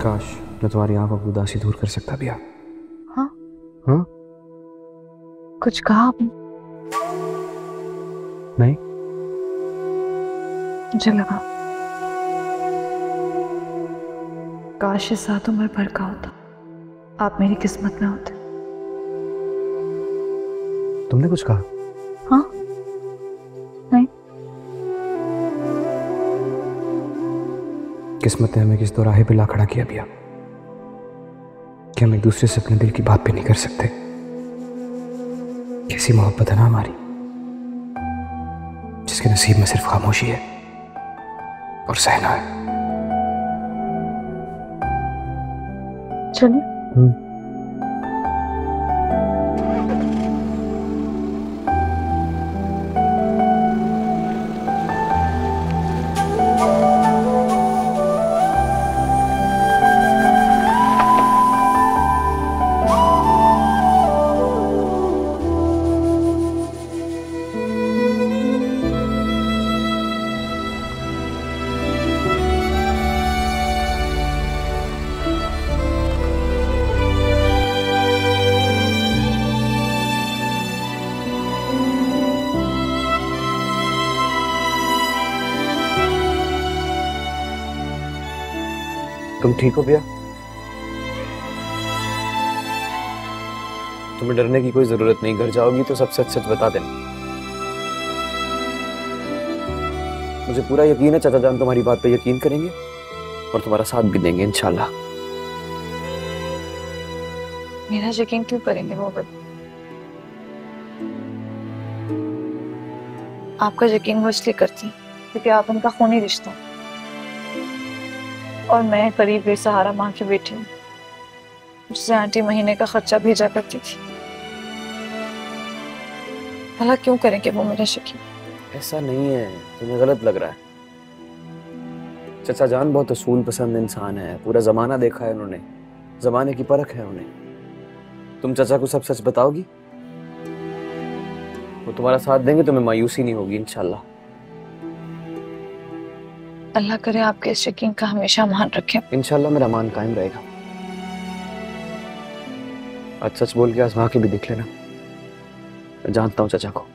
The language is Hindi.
काश मैं तुम्हारी आंखों की उदासी दूर कर सकता भैया। हाँ हाँ कुछ कहा आपने? नहीं, मुझे लगा काश ये सात उम्र भर का होता, आप मेरी किस्मत में होते। तुमने कुछ कहा? हाँ नहीं। किस्मत ने हमें किस दोराहे पे ला खड़ा किया भैया कि हम एक दूसरे से अपने दिल की बात भी नहीं कर सकते। कैसी मोहब्बत है ना हमारी, जिसके नसीब में सिर्फ खामोशी है और सहना है। चलिए। तुम ठीक हो भैया? तुम्हें डरने की कोई जरूरत नहीं, घर जाओगी तो सब सच सच बता देना। मुझे पूरा यकीन है चाचा जान तुम्हारी बात पे यकीन करेंगे और तुम्हारा साथ भी देंगे इंशाल्लाह। मेरा यकीन क्यों करेंगे वो बता? आपका यकीन वो इसलिए करती क्योंकि आप उनका खूनी रिश्ता है और मैं करीब बेसहारा माँ की बेटी हूँ, जिसे आंटी महीने का खर्चा भेजा करती थी। भला क्यों करेंगे वो मेरा यकीन? ऐसा नहीं है, तुम्हें गलत लग रहा है। चाचा जान बहुत असूल पसंद इंसान है, पूरा जमाना देखा है उन्होंने, जमाने की परख है उन्हें। तुम चाचा को सब सच बताओगी, वो तुम्हारा साथ देंगे, तुम्हें मायूसी नहीं होगी इंशाल्लाह। अल्लाह करे आपके इस यकीन का हमेशा मान रखें। इंशाल्लाह मेरा मान कायम रहेगा। आज सच बोल के आजमा के भी देख लेना, मैं जानता हूँ चाचा को।